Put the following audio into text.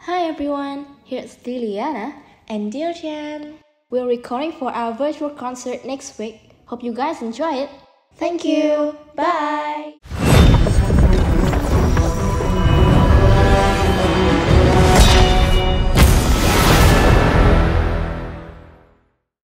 Hi everyone, here's Liliana and Điêu Thuyền. We're recording for our virtual concert next week. Hope you guys enjoy it. Thank you. Bye.